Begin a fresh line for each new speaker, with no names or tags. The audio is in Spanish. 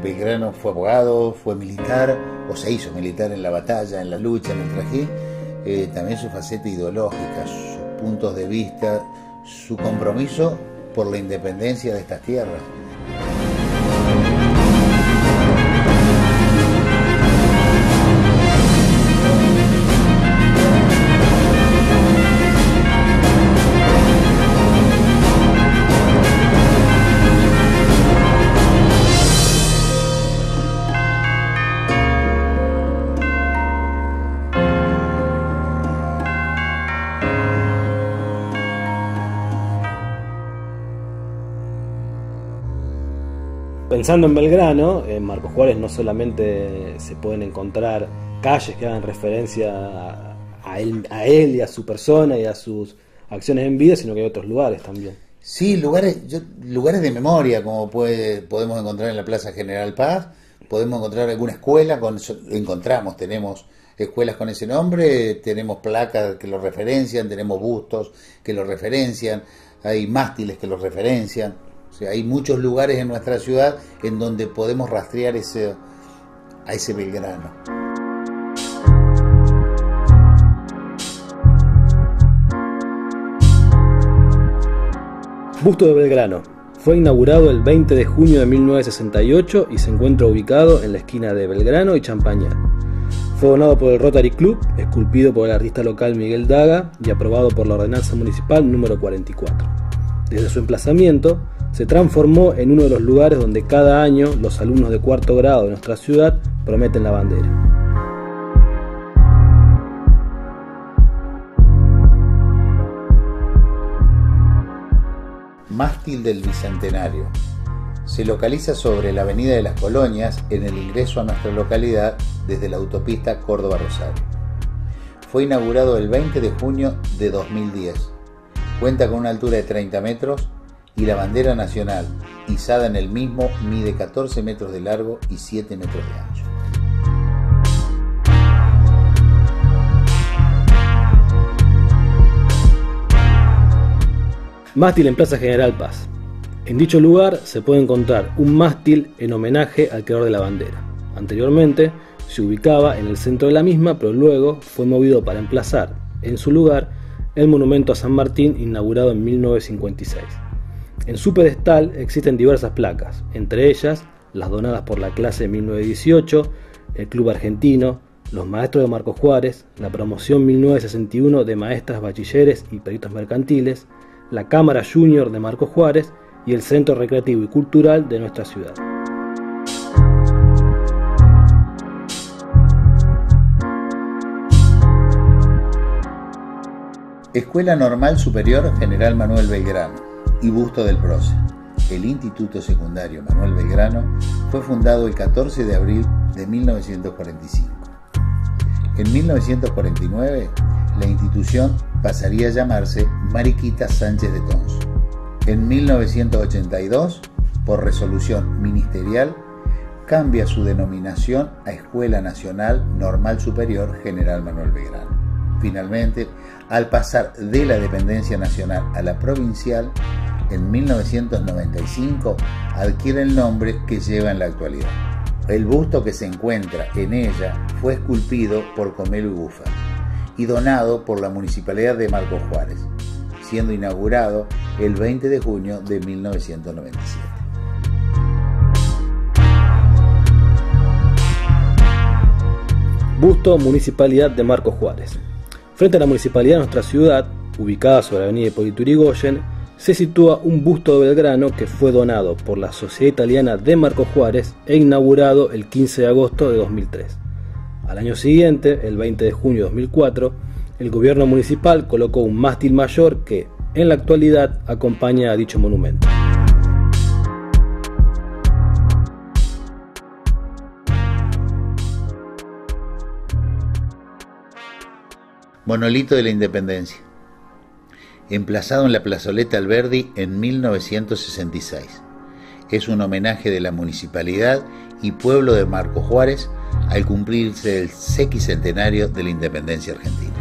Belgrano fue abogado, fue militar, o se hizo militar en la batalla, en la lucha, en el trajín. También su faceta ideológica, sus puntos de vista, su compromiso por la independencia de estas tierras.
Pensando en Belgrano, en Marcos Juárez no solamente se pueden encontrar calles que hagan referencia a él y a su persona y a sus acciones en vida, sino que hay otros lugares también.
Sí, lugares de memoria, como podemos encontrar en la Plaza General Paz, podemos encontrar alguna escuela, tenemos escuelas con ese nombre, tenemos placas que lo referencian, tenemos bustos que lo referencian, hay mástiles que lo referencian. O sea, hay muchos lugares en nuestra ciudad en donde podemos rastrear a ese Belgrano.
Busto de Belgrano. Fue inaugurado el 20 de junio de 1968 y se encuentra ubicado en la esquina de Belgrano y Champañar. Fue donado por el Rotary Club, esculpido por el artista local Miguel Daga y aprobado por la Ordenanza Municipal número 44. Desde su emplazamiento, se transformó en uno de los lugares donde cada año los alumnos de cuarto grado de nuestra ciudad prometen la bandera.
Mástil del Bicentenario. Se localiza sobre la Avenida de las Colonias en el ingreso a nuestra localidad desde la autopista Córdoba-Rosario. Fue inaugurado el 20 de junio de 2010. Cuenta con una altura de 30 metros y la bandera nacional, izada en el mismo, mide 14 metros de largo y 7 metros de ancho.
Mástil en Plaza General Paz. En dicho lugar se puede encontrar un mástil en homenaje al creador de la bandera. Anteriormente se ubicaba en el centro de la misma, pero luego fue movido para emplazar en su lugar el monumento a San Martín, inaugurado en 1956. En su pedestal existen diversas placas, entre ellas las donadas por la clase 1918, el Club Argentino, los maestros de Marcos Juárez, la promoción 1961 de maestras, bachilleres y peritos mercantiles, la Cámara Junior de Marcos Juárez y el Centro Recreativo y Cultural de nuestra ciudad.
Escuela Normal Superior General Manuel Belgrano y busto del prócer. El Instituto Secundario Manuel Belgrano fue fundado el 14 de abril de 1945. En 1949, la institución pasaría a llamarse Mariquita Sánchez de Tons. En 1982, por resolución ministerial, cambia su denominación a Escuela Nacional Normal Superior General Manuel Belgrano. Finalmente, al pasar de la dependencia nacional a la provincial, en 1995 adquiere el nombre que lleva en la actualidad. El busto que se encuentra en ella fue esculpido por Comelo y Bufa y donado por la Municipalidad de Marcos Juárez, siendo inaugurado el 20 de junio de 1997.
Busto Municipalidad de Marcos Juárez. Frente a la Municipalidad de nuestra ciudad, ubicada sobre la avenida Hipólito Yrigoyen, se sitúa un busto de Belgrano que fue donado por la Sociedad Italiana de Marcos Juárez e inaugurado el 15 de agosto de 2003. Al año siguiente, el 20 de junio de 2004, el gobierno municipal colocó un mástil mayor que, en la actualidad, acompaña a dicho monumento.
Monolito de la Independencia. Emplazado en la plazoleta Alberdi en 1966. Es un homenaje de la municipalidad y pueblo de Marcos Juárez al cumplirse el sesquicentenario de la independencia argentina.